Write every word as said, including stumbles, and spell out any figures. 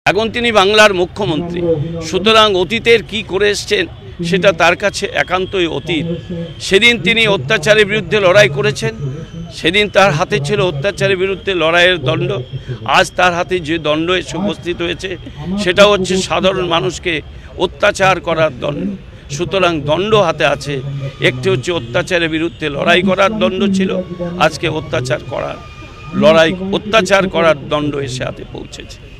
এখন তিনি বাংলার মুখ্যমন্ত্রী, সুতরাং অতীতের কি করে এসছেন সেটা তার কাছে একান্তই অতীত। সেদিন তিনি অত্যাচারের বিরুদ্ধে লড়াই করেছেন, সেদিন তার হাতে ছিল অত্যাচারের বিরুদ্ধে লড়াইয়ের দণ্ড। আজ তার হাতে যে দণ্ড এসে উপস্থিত হয়েছে সেটা হচ্ছে সাধারণ মানুষকে অত্যাচার করার দণ্ড। সুতরাং দণ্ড হাতে আছে, একটি হচ্ছে অত্যাচারের বিরুদ্ধে লড়াই করার দণ্ড ছিল, আজকে অত্যাচার করার লড়াই অত্যাচার করার দণ্ড এসে হাতে পৌঁছেছে।